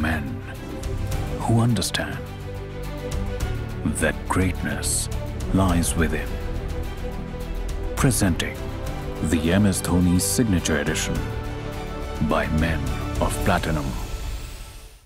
men who understand that greatness lies within. Presenting the MS Dhoni Signature Edition by Men of Platinum.